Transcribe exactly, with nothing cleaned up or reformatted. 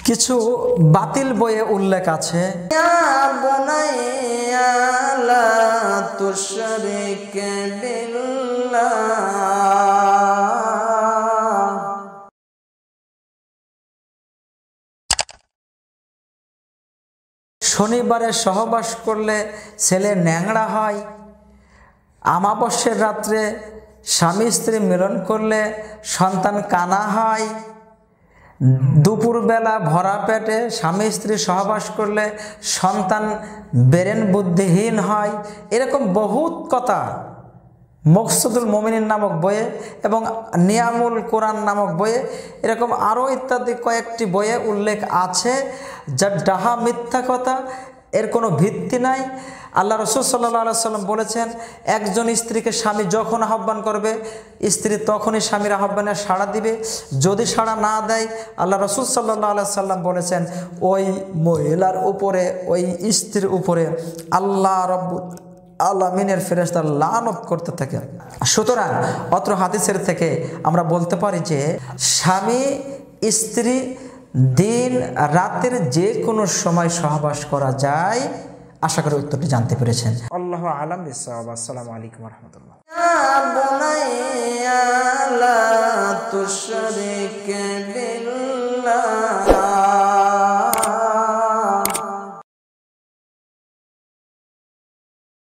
কিছু বাতিল বইয়ে উল্লেখ আছে, শনিবারে সহবাস করলে ছেলে ন্যাংড়া হয়, আমাবস্যার রাত্রে স্বামী স্ত্রী মিলন করলে সন্তান কানা হয়, দুপুরবেলা ভরা পেটে স্বামী স্ত্রী সহবাস করলে সন্তান বেরেন বুদ্ধিহীন হয়। এরকম বহুত কথা মকসুদুল মুমিনিন নামক বইয়ে এবং নিয়ামুল কোরআন নামক বইয়ে, এরকম আরও ইত্যাদি কয়েকটি বইয়ে উল্লেখ আছে, যা ডাহা মিথ্যা কথা, এর কোনো ভিত্তি নাই। আল্লাহ রসুল সাল্লাল্লাহু আলাইহি সাল্লাম বলেছেন, একজন স্ত্রীকে স্বামী যখন আহ্বান করবে স্ত্রী তখনই স্বামীর আহ্বানে সাড়া দিবে। যদি সাড়া না দেয়, আল্লাহ রসুল সাল্লাল্লাহু আলাইহি সাল্লাম বলেছেন ওই মহিলার উপরে, ওই স্ত্রীর উপরে আল্লাহ রব্বুল আলামিনের ফেরেশতা লানত করতে থাকে। সুতরাং অত্র হাদিসের থেকে আমরা বলতে পারি যে স্বামী স্ত্রী দিন রাতের যে কোনো সময় সহবাস করা যায়। আশা করি উত্তরটি জানতে পেরেছেন। আল্লাহু আ'লাম বিস-সাওয়াব। আসসালামু আলাইকুম ওয়া রাহমাতুল্লাহ। ইয়া বুনাইয়া লা তুশরিক বিল্লাহ।